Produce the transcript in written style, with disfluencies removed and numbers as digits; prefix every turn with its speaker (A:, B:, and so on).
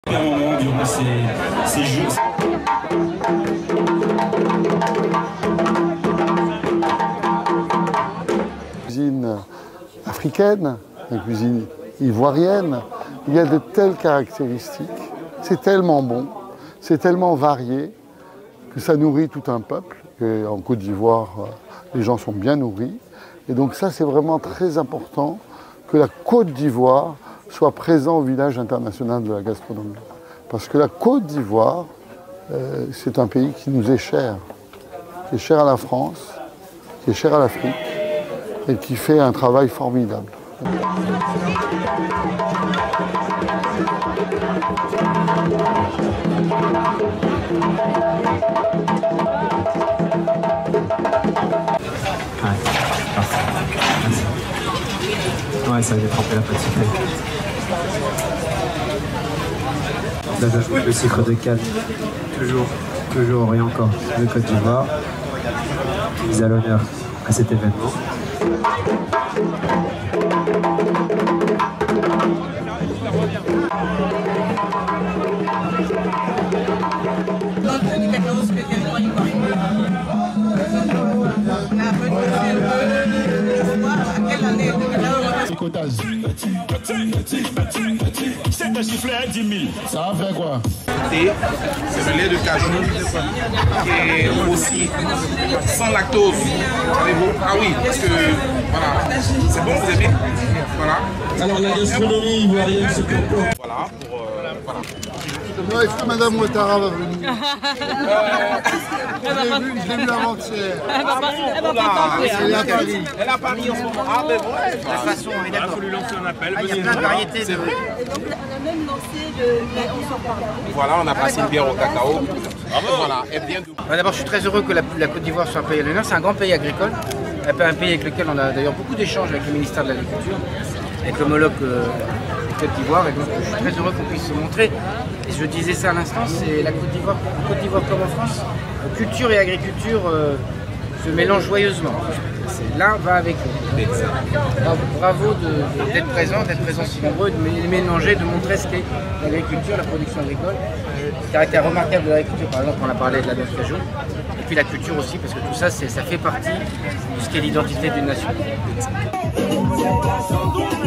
A: Un moment durant ces jours.
B: Cuisine africaine, la cuisine ivoirienne, il y a de telles caractéristiques, c'est tellement bon, c'est tellement varié que ça nourrit tout un peuple. Et en Côte d'Ivoire, les gens sont bien nourris. Et donc ça, c'est vraiment très important que la Côte d'Ivoire soit présente au village international de la gastronomie. Parce que la Côte d'Ivoire, c'est un pays qui nous est cher à la France, qui est cher à l'Afrique, et qui fait un travail formidable.
C: Ouais, ça va détremper la pâte sucrée. Là, j'ajoute le sucre de canne. Toujours et encore. Le Côte d'Ivoire, mise à l'honneur à cet événement.
D: C'est un chifflet à 10 000.
B: Ça va faire quoi?
E: C'est le lait de cajou et aussi sans lactose. Ah oui, parce que voilà, c'est bon, vous aimez. Voilà.
D: Alors la gastronomie ivoirienne se comporte.
E: Voilà pour voilà.
B: Non, est-ce que Madame Ouattara va venir? Je l'ai vu avant-hier. Elle est à Paris.
E: Elle est à Paris en ce moment. Ah ben ouais.
F: De toute façon, on est d'accord.
D: Il faut lui lancer un appel.
F: Il y a plein de variétés.
E: C'est vrai.
G: On a même lancé on s'en parle.
E: Voilà, on a passé une bière au cacao. Voilà, elle vient d'où?
F: D'abord, je suis très heureux que la Côte d'Ivoire soit un pays à l'honneur. C'est un grand pays agricole. Un pays avec lequel on a d'ailleurs beaucoup d'échanges avec le ministère de l'Agriculture, avec l'homologue Côte d'Ivoire. Et donc, je suis très heureux qu'on puisse se montrer. Et je disais ça à l'instant, c'est la Côte d'Ivoire comme en France. Culture et agriculture se mélangent joyeusement. L'un va avec l'autre. Bravo d'être présent si nombreux, de les mélanger, de montrer ce qu'est l'agriculture, la production agricole. Le caractère remarquable de l'agriculture, par exemple, on a parlé de la noix de cajou. Et puis la culture aussi, parce que tout ça, ça fait partie de ce qu'est l'identité d'une nation.